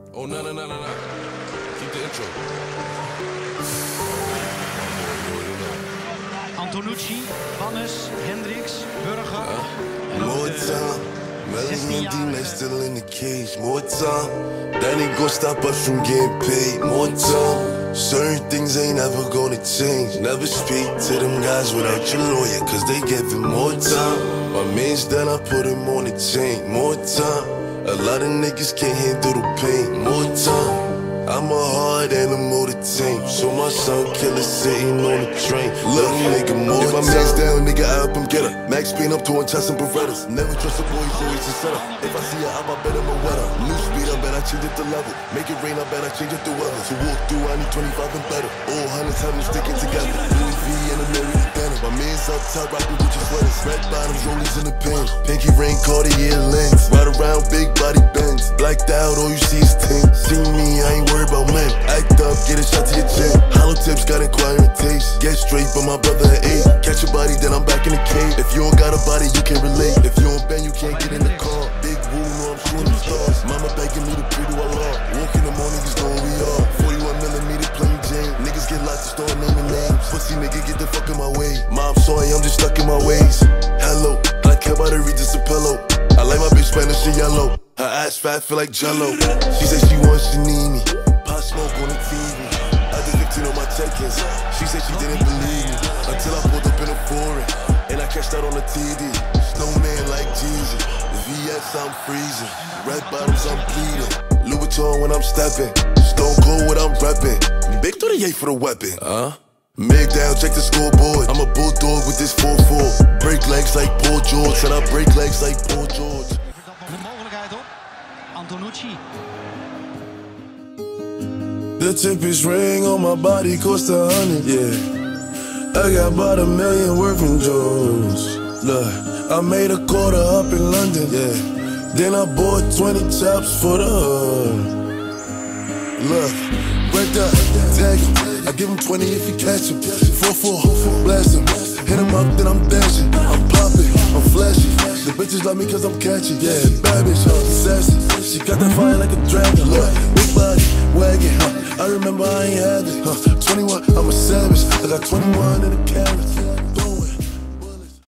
Oh, no. Keep the intro. Antonucci, Bannes, Hendricks, Burger. More time, Melanie and D-Mac still in the cage. More time, that ain't gon' stop us from getting paid. More time, certain things ain't ever gonna change. Never speak to them guys without your lawyer, cause they giving more time. My man's done, I put him on the chain. More time, a lot of niggas can't handle the pain. More time, I'm a hard animal to tame. So my son killer sitting on the train. Little nigga, more if my man's down, nigga, I help him get her. Max Payne up to one chest and Berettas. Never trust a boy, he's always a setup. If I see her out, I bet I'm a wetter. New speed, I bet I change it the level. Make it rain, I bet I change it the weather. To walk through, I need 25 and better. All hundreds have them sticking together. Louis V and a Mary Banner. My man's up top, rockin' Gucci sweaters. Red bottoms, rollies in the pen. Pinky ring, Cartier lens. Ride around, big body bends. Blacked out, all you see is tint. See me, I ain't worried about men. Act up, get a shot to your chin. Hollow tips got inquiring taste. Get straight, but my brother at 8. Catch a body, then I'm back in the cave. If you don't got a body, you can't relate. If you don't bend, you can't get in the car. Big woo, know I'm shooting the stars. Mama begging me to pray to Allah. Walk in the morning, just know where we are. 41mm plain Jane. Niggas get locked to start naming names. Pussy nigga, get the fuck in my way. Mom, sorry, I'm just stuck in my ways. Hello, I care about her, read this a pillow. I like my bitch Spanish and yellow. Her ass fat, feel like Jello. She said she wants, she need me. Pot smoke on the TV. I did 15 on my check-ins. She said she didn't believe me until I pulled up in a foreign and I cashed out on the TD. Snowman like Jesus. The VS, I'm freezing. Red bottoms, I'm bleeding. Louis Vuitton when I'm stepping. Stone Cold when I'm repping. Big 38 for the weapon. Mig down, check the scoreboard. I'm a bulldog with this 4-4. Break legs like Paul George. And I break legs like Paul George. De mogelijkheid op. Antonucci. The cheapest ring on my body cost 100, yeah. I got about $1 million worth in jewels. Look, I made a quarter up in London, yeah. Then I bought 20 chops for the hood. Look, right there, tag him. I give him 20 if he catch him. 4-4, blast him. Hit him up, then I'm dashing. I'm popping, I'm flashy. The bitches love me cause I'm catchy. Yeah, bad bitch, sassy. She got that fire like a dragon. Look, big body, wagon. I remember I ain't had it. 21, I'm a savage. I got 21 in the carrots.